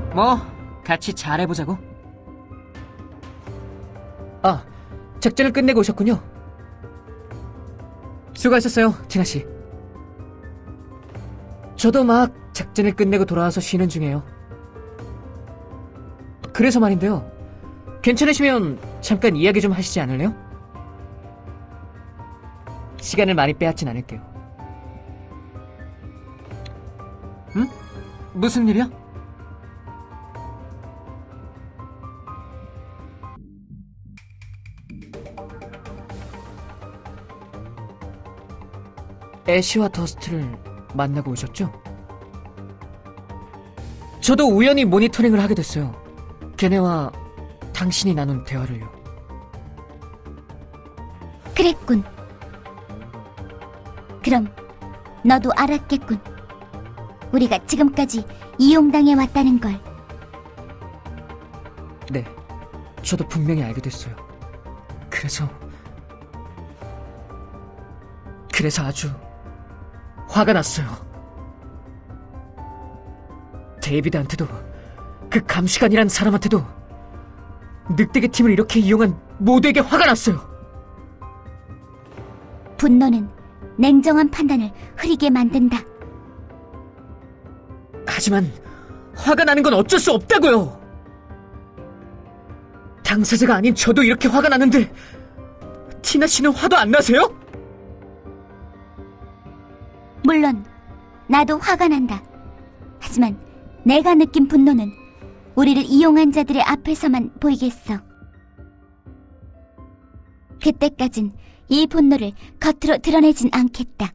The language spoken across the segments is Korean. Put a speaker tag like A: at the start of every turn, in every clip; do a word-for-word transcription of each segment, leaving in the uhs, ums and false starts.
A: 뭐 같이 잘해보자고. 아, 작전을 끝내고 오셨군요. 수고하셨어요, 티나씨. 저도 막 작전을 끝내고 돌아와서 쉬는 중이에요. 그래서 말인데요, 괜찮으시면 잠깐 이야기 좀 하시지 않을래요? 시간을 많이 빼앗진 않을게요. 응? 무슨 일이야? 애쉬와 더스트를 만나고 오셨죠? 저도 우연히 모니터링을 하게 됐어요. 걔네와 당신이 나눈 대화를요.
B: 그랬군. 그럼 너도 알았겠군. 우리가 지금까지 이용당해 왔다는 걸.
A: 네, 저도 분명히 알게 됐어요. 그래서 그래서 아주 화가 났어요. 데이비드한테도, 그 감시관이란 사람한테도, 늑대계 팀을 이렇게 이용한 모두에게 화가 났어요.
B: 분노는 냉정한 판단을 흐리게 만든다.
A: 하지만 화가 나는 건 어쩔 수 없다고요. 당사자가 아닌 저도 이렇게 화가 나는데 티나 씨는 화도 안 나세요?
B: 물론 나도 화가 난다. 하지만 내가 느낀 분노는 우리를 이용한 자들의 앞에서만 보이겠어. 그때까진 이 분노를 겉으로 드러내진 않겠다.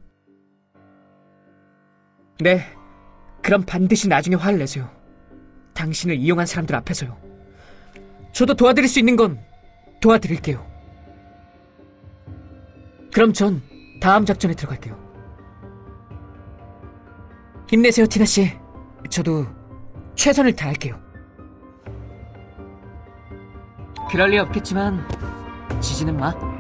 A: 네, 그럼 반드시 나중에 화를 내세요. 당신을 이용한 사람들 앞에서요. 저도 도와드릴 수 있는 건 도와드릴게요. 그럼 전 다음 작전에 들어갈게요. 힘내세요, 티나씨. 저도 최선을 다할게요. 그럴 리 없겠지만 지지는 마.